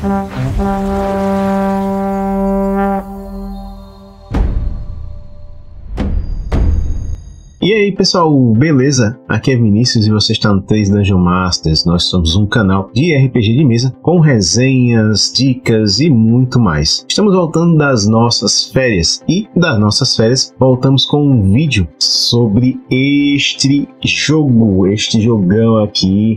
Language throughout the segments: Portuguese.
E aí pessoal, beleza? Aqui é Vinícius e você está no 3 Dungeon Masters. Nós somos um canal de RPG de mesa com resenhas, dicas e muito mais. Estamos voltando das nossas férias e das nossas férias voltamos com um vídeo sobre este jogo, este jogão aqui,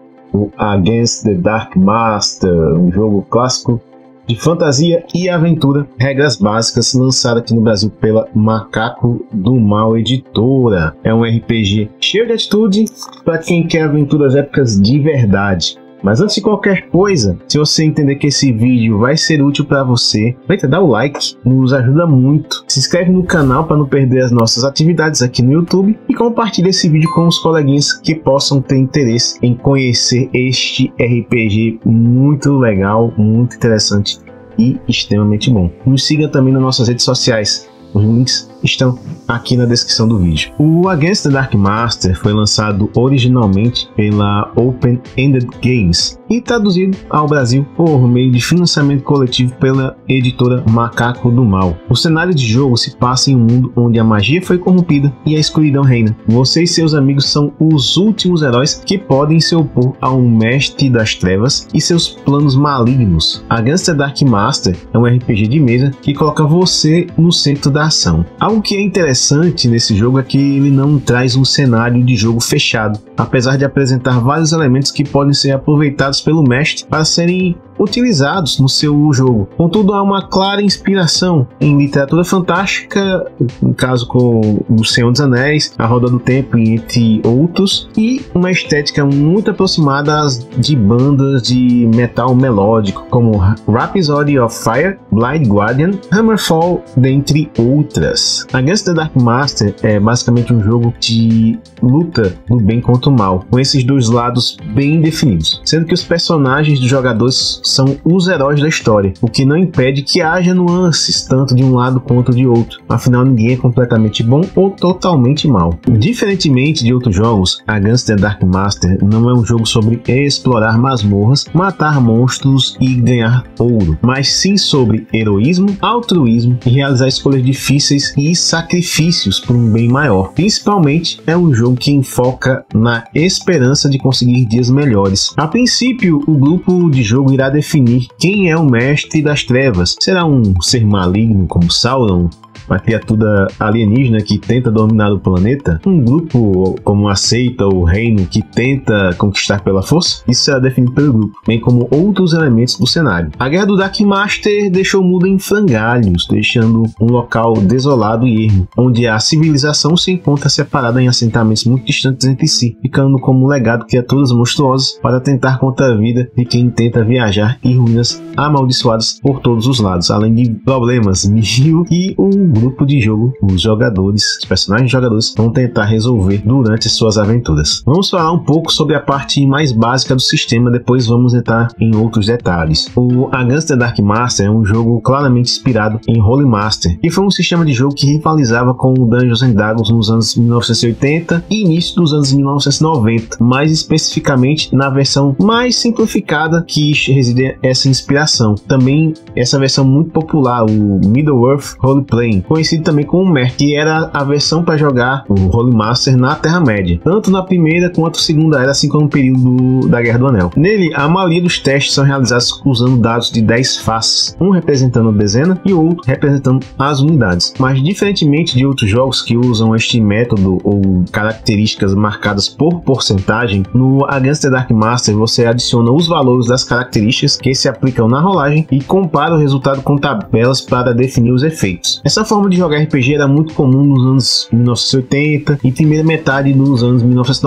o Against the Dark Master, um jogo clássico de fantasia e aventura, regras básicas, lançado aqui no Brasil pela Macaco do Mal Editora. É um RPG cheio de atitude para quem quer aventuras épicas de verdade. Mas antes de qualquer coisa, se você entender que esse vídeo vai ser útil para você, aproveita, dá o like, nos ajuda muito. Se inscreve no canal para não perder as nossas atividades aqui no YouTube e compartilha esse vídeo com os coleguinhas que possam ter interesse em conhecer este RPG muito legal, muito interessante e extremamente bom. Nos siga também nas nossas redes sociais. Os links estão aqui na descrição do vídeo. O Against the Dark Master foi lançado originalmente pela Open Ended Games e traduzido ao Brasil por meio de financiamento coletivo pela editora Macaco do Mal. O cenário de jogo se passa em um mundo onde a magia foi corrompida e a escuridão reina. Você e seus amigos são os últimos heróis que podem se opor ao mestre das trevas e seus planos malignos. Against the Dark Master é um RPG de mesa que coloca você no centro da ação. Algo que é interessante nesse jogo é que ele não traz um cenário de jogo fechado, apesar de apresentar vários elementos que podem ser aproveitados pelo mestre para serem utilizados no seu jogo. Contudo, há uma clara inspiração em literatura fantástica, no caso com O Senhor dos Anéis, A Roda do Tempo, entre outros, e uma estética muito aproximada de bandas de metal melódico, como Rhapsody of Fire, Blind Guardian, Hammerfall, dentre outras. Against the Dark Master é basicamente um jogo de luta do bem contra o mal, com esses dois lados bem definidos, sendo que os personagens dos jogadores são os heróis da história, o que não impede que haja nuances tanto de um lado quanto de outro, afinal ninguém é completamente bom ou totalmente mal. Diferentemente de outros jogos, Against the Dark Master não é um jogo sobre explorar masmorras, matar monstros e ganhar ouro, mas sim sobre heroísmo, altruísmo e realizar escolhas difíceis e sacrifícios por um bem maior. Principalmente é um jogo que enfoca na esperança de conseguir dias melhores. A princípio, o grupo de jogo irá definir quem é o mestre das trevas. Será um ser maligno como Sauron, uma criatura alienígena que tenta dominar o planeta, um grupo como a seita ou reino que tenta conquistar pela força? Isso será definido pelo grupo, bem como outros elementos do cenário. A Guerra do Dark Master deixou o mundo em frangalhos, deixando um local desolado e ermo, onde a civilização se encontra separada em assentamentos muito distantes entre si, ficando como legado criaturas monstruosas para tentar contra a vida de quem tenta viajar em ruínas amaldiçoadas por todos os lados, além de problemas mil e o grupo de jogo, os jogadores, os personagens jogadores vão tentar resolver durante suas aventuras. Vamos falar um pouco sobre a parte mais básica do sistema, depois vamos entrar em outros detalhes. O Against the Dark Master é um jogo claramente inspirado em Holy Master, que foi um sistema de jogo que rivalizava com o Dungeons and Dragons nos anos 1980 e início dos anos 1990, mais especificamente na versão mais simplificada que reside essa inspiração. Também essa versão muito popular, o Middle-earth Role-Playing, conhecido também como MER, que era a versão para jogar o Holy Master na Terra-média, tanto na primeira quanto segunda era, assim como no período da Guerra do Anel. Nele, a maioria dos testes são realizados usando dados de 10 faces, um representando a dezena e o outro representando as unidades. Mas diferentemente de outros jogos que usam este método ou características marcadas por porcentagem, no Against the Dark Master você adiciona os valores das características que se aplicam na rolagem e compara o resultado com tabelas para definir os efeitos. Essa forma de jogar RPG era muito comum nos anos 1980 e primeira metade dos anos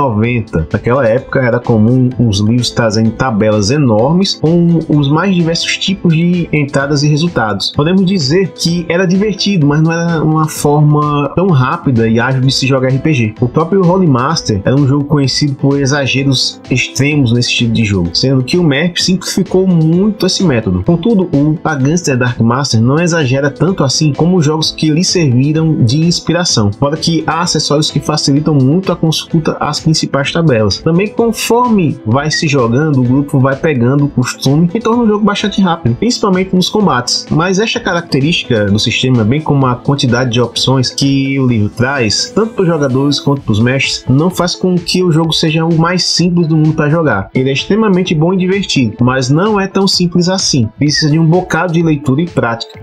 1990. Naquela época era comum os livros trazendo tabelas enormes com os mais diversos tipos de entradas e resultados. Podemos dizer que era divertido, mas não era uma forma tão rápida e ágil de se jogar RPG. O próprio Holy Master era um jogo conhecido por exageros extremos nesse tipo de jogo, sendo que o MERP simplificou muito esse método. Contudo, o Against the Dark Master não exagera tanto assim como os jogos jogos que lhe serviram de inspiração, fora que há acessórios que facilitam muito a consulta às principais tabelas. Também, conforme vai se jogando, o grupo vai pegando o costume e torna o jogo bastante rápido, principalmente nos combates. Mas esta característica do sistema, bem como a quantidade de opções que o livro traz, tanto para os jogadores quanto para os mestres, não faz com que o jogo seja o mais simples do mundo para jogar. Ele é extremamente bom e divertido, mas não é tão simples assim. Precisa de um bocado de leitura e prática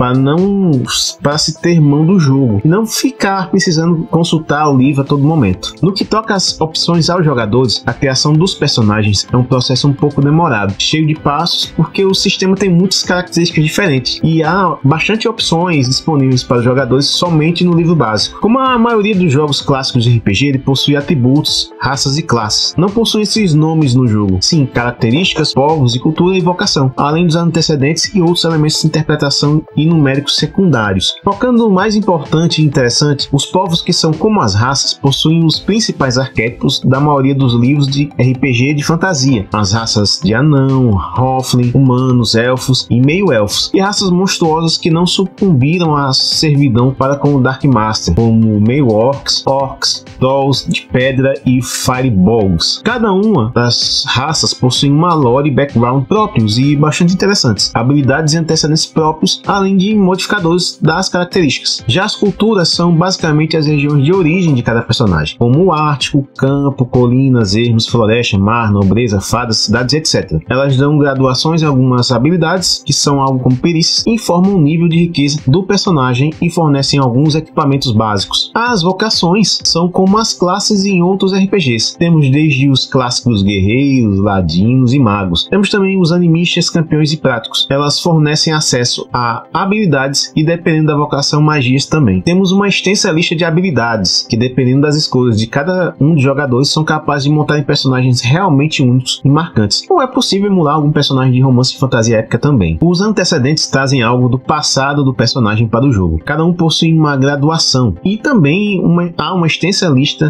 para se ter mão do jogo e não ficar precisando consultar o livro a todo momento. No que toca às opções aos jogadores, a criação dos personagens é um processo um pouco demorado, cheio de passos, porque o sistema tem muitas características diferentes e há bastante opções disponíveis para os jogadores somente no livro básico. Como a maioria dos jogos clássicos de RPG, ele possui atributos, raças e classes. Não possui esses nomes no jogo, sim características, povos e cultura e vocação, além dos antecedentes e outros elementos de interpretação e numéricos secundários. Focando no mais importante e interessante, os povos, que são como as raças, possuem os principais arquétipos da maioria dos livros de RPG de fantasia: as raças de anão, halfling, humanos, elfos e meio-elfos, e raças monstruosas que não sucumbiram à servidão para com o Dark Master, como meio-orcs, orcs, trolls de pedra e firebolgs. Cada uma das raças possui uma lore e background próprios e bastante interessantes, habilidades e antecedentes próprios, além de modificadores das características. Já as culturas são basicamente as regiões de origem de cada personagem, como o Ártico, campo, colinas, ermos, floresta, mar, nobreza, fadas, cidades, etc. Elas dão graduações em algumas habilidades, que são algo como perícias, informam o nível de riqueza do personagem e fornecem alguns equipamentos básicos. As vocações são como as classes em outros RPGs. Temos desde os clássicos guerreiros, ladinos e magos. Temos também os animistas, campeões e práticos. Elas fornecem acesso a habilidades e, dependendo da vocação, magias também. Temos uma extensa lista de habilidades que, dependendo das escolhas de cada um dos jogadores, são capazes de montar em personagens realmente únicos e marcantes. Ou é possível emular algum personagem de romance e fantasia épica também. Os antecedentes trazem algo do passado do personagem para o jogo. Cada um possui uma graduação e também há uma extensa lista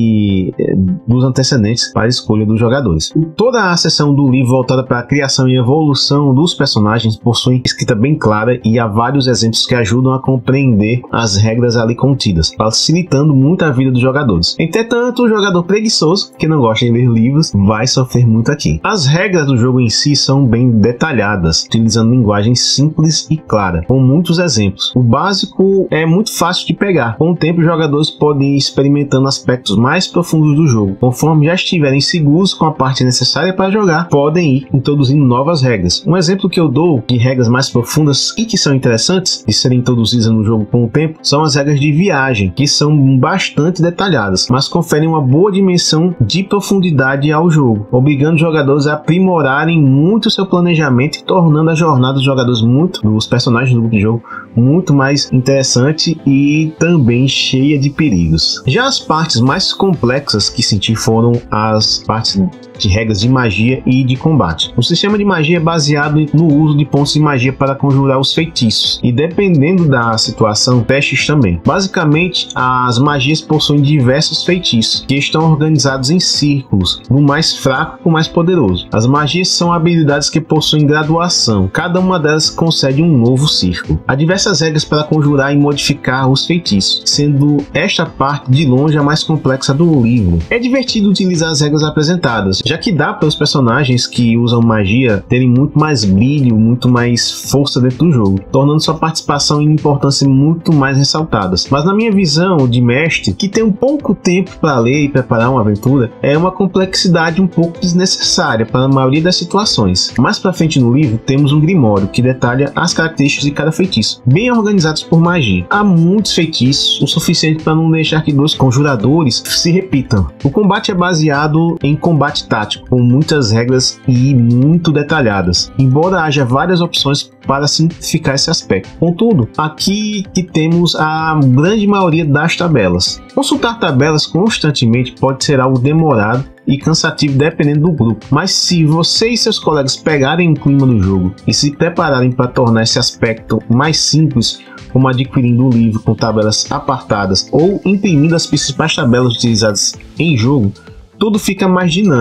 dos antecedentes para a escolha dos jogadores. Toda a seção do livro voltada para a criação e evolução dos personagens possui escrita bem clara e há vários exemplos que ajudam a compreender as regras ali contidas, facilitando muito a vida dos jogadores. Entretanto, o jogador preguiçoso, que não gosta de ler livros, vai sofrer muito aqui. As regras do jogo em si são bem detalhadas, utilizando linguagem simples e clara, com muitos exemplos. O básico é muito fácil de pegar. Com o tempo, os jogadores podem ir experimentando aspectos mais profundos do jogo. Conforme já estiverem seguros com a parte necessária para jogar, podem ir introduzindo novas regras. Um exemplo que eu dou de regras mais profundas e que são interessantes de serem introduzidas no jogo com o tempo são as regras de viagem, que são bastante detalhadas, mas conferem uma boa dimensão de profundidade ao jogo, obrigando os jogadores a aprimorarem muito seu planejamento e tornando a jornada dos jogadores, dos personagens do grupo de jogo, muito mais interessante e também cheia de perigos. Já as partes mais complexas que senti foram as partes de regras de magia e de combate. O sistema de magia é baseado no uso de pontos de magia para conjurar os feitiços e, dependendo da situação, testes também. Basicamente, as magias possuem diversos feitiços que estão organizados em círculos, do mais fraco para o mais poderoso. As magias são habilidades que possuem graduação, cada uma delas concede um novo círculo. Há diversas regras para conjurar e modificar os feitiços, sendo esta parte de longe a mais complexa do livro. É divertido utilizar as regras apresentadas, já que dá para os personagens que usam magia terem muito mais brilho, muito mais força dentro do jogo, tornando sua participação e importância muito mais ressaltadas. Mas na minha visão de mestre, que tem um pouco tempo para ler e preparar uma aventura, é uma complexidade um pouco desnecessária para a maioria das situações. Mais para frente no livro, temos um grimório que detalha as características de cada feitiço, bem organizados por magia. Há muitos feitiços, o suficiente para não deixar que dois conjuradores se repitam. O combate é baseado em combate tático, com muitas regras e muito detalhadas, embora haja várias opções para simplificar esse aspecto. Contudo, aqui que temos a grande maioria das tabelas. Consultar tabelas constantemente pode ser algo demorado e cansativo dependendo do grupo, mas se você e seus colegas pegarem o clima do jogo e se prepararem para tornar esse aspecto mais simples, como adquirindo um livro com tabelas apartadas ou imprimindo as principais tabelas utilizadas em jogo, tudo fica mais dinâmico.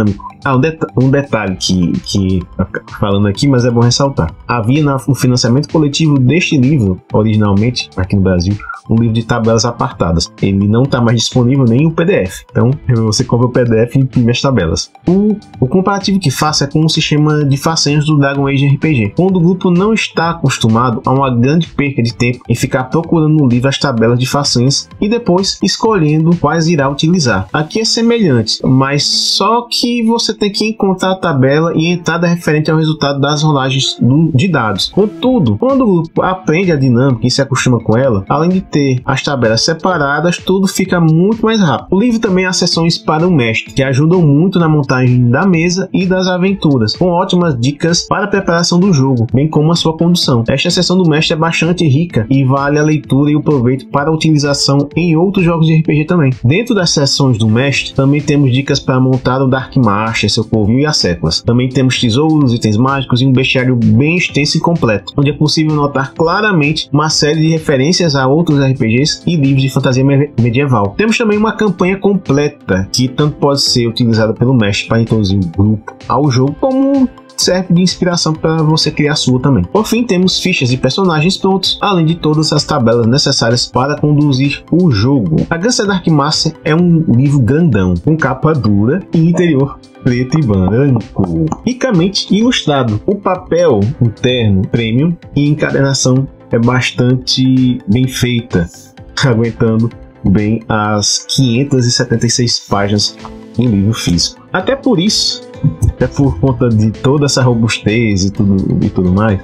Um detalhe que falando aqui, mas é bom ressaltar. Havia no financiamento coletivo deste livro, originalmente, aqui no Brasil, um livro de tabelas apartadas. Ele não está mais disponível nem o PDF. Então, você compra o PDF e imprime as tabelas. O comparativo que faço é com o sistema de façanhas do Dragon Age RPG, quando o grupo não está acostumado a uma grande perca de tempo em ficar procurando no livro as tabelas de façanhas e depois escolhendo quais irá utilizar. Aqui é semelhante, mas só que você tem que encontrar a tabela e entrada referente ao resultado das rolagens de dados. Contudo, quando o grupo aprende a dinâmica e se acostuma com ela, além de ter as tabelas separadas, tudo fica muito mais rápido. O livro também há sessões para o mestre, que ajudam muito na montagem da mesa e das aventuras, com ótimas dicas para a preparação do jogo, bem como a sua condução. Esta seção do mestre é bastante rica e vale a leitura e o proveito para a utilização em outros jogos de RPG também. Dentro das sessões do mestre, também temos dicas para montar o Dark Master, seu covil e as séculas. Também temos tesouros, itens mágicos e um bestiário bem extenso e completo, onde é possível notar claramente uma série de referências a outros RPGs e livros de fantasia medieval. Temos também uma campanha completa que tanto pode ser utilizada pelo mestre para introduzir o grupo ao jogo, como serve de inspiração para você criar a sua também. Por fim, temos fichas de personagens prontos, além de todas as tabelas necessárias para conduzir o jogo. A Gangster Dark Master é um livro grandão, com capa dura e interior preto e branco, ricamente ilustrado. O papel interno premium e encadernação é bastante bem feita, aguentando bem as 576 páginas em livro físico. Até por isso, até por conta de toda essa robustez e tudo mais,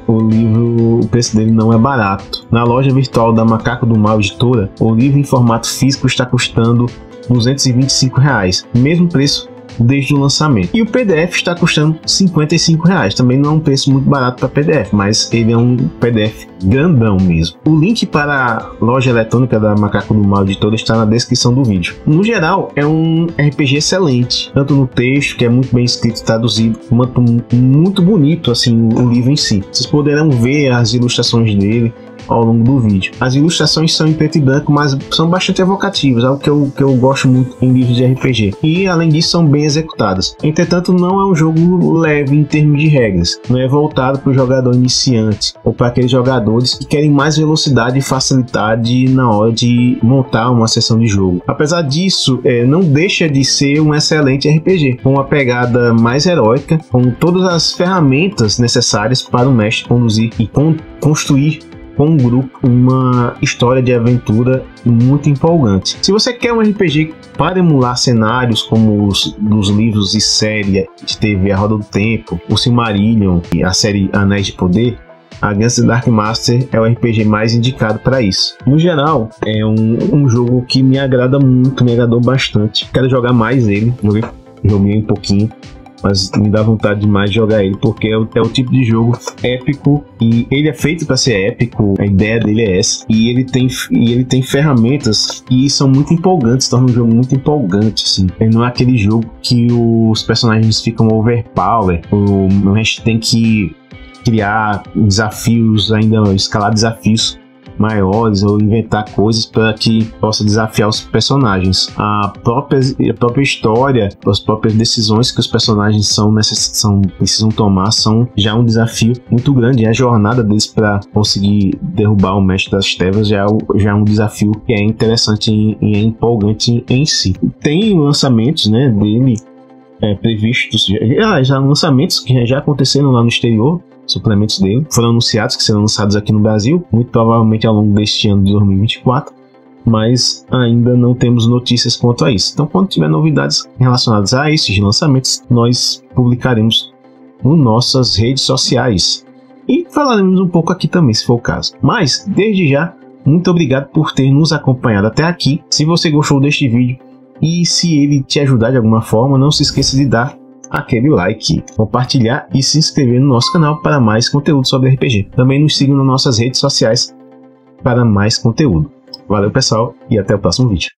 o preço dele não é barato. Na loja virtual da Macaco do Mal Editora, o livro em formato físico está custando R$ 225, mesmo preço desde o lançamento. E o PDF está custando R$ 55. Também não é um preço muito barato para PDF, mas ele é um PDF grandão mesmo. O link para a loja eletrônica da Macaco do Mal Editora está na descrição do vídeo. No geral, é um RPG excelente, tanto no texto, que é muito bem escrito e traduzido, quanto muito bonito assim o livro em si. Vocês poderão ver as ilustrações dele ao longo do vídeo. As ilustrações são em preto e branco, mas são bastante evocativas, algo que eu gosto muito em livros de RPG. E além disso, são bem executadas. Entretanto, não é um jogo leve em termos de regras. Não é voltado para o jogador iniciante ou para aqueles jogadores que querem mais velocidade e facilidade na hora de montar uma sessão de jogo. Apesar disso, não deixa de ser um excelente RPG, com uma pegada mais heróica, com todas as ferramentas necessárias para o mestre conduzir e construir com um grupo uma história de aventura muito empolgante. Se você quer um RPG para emular cenários como os dos livros e série de TV A Roda do Tempo, o Silmarillion e a série Anéis de Poder, a Gangster Dark Master é o RPG mais indicado para isso. No geral, é um jogo que me agrada muito, me agradou bastante. Quero jogar mais ele, joguei um pouquinho, mas me dá vontade demais de jogar ele, porque é o tipo de jogo épico e ele é feito para ser épico, a ideia dele é essa, e ele tem ferramentas que são muito empolgantes, torna um jogo muito empolgante, assim. Ele não é aquele jogo que os personagens ficam overpower, a gente tem que criar desafios, ainda escalar desafios maiores ou inventar coisas para que possa desafiar os personagens. A própria história, as próprias decisões que os personagens precisam tomar são já um desafio muito grande. A jornada deles para conseguir derrubar o Mestre das Trevas já é um desafio que é interessante e é empolgante em si. Tem lançamentos, né, dele previstos, já lançamentos que já aconteceram lá no exterior. Suplementos dele foram anunciados que serão lançados aqui no Brasil, muito provavelmente ao longo deste ano de 2024, mas ainda não temos notícias quanto a isso. Então, quando tiver novidades relacionadas a esses lançamentos, nós publicaremos nas nossas redes sociais e falaremos um pouco aqui também, se for o caso. Mas, desde já, muito obrigado por ter nos acompanhado até aqui. Se você gostou deste vídeo e se ele te ajudar de alguma forma, não se esqueça de dar aquele like, compartilhar e se inscrever no nosso canal para mais conteúdo sobre RPG. Também nos sigam nas nossas redes sociais para mais conteúdo. Valeu, pessoal, e até o próximo vídeo.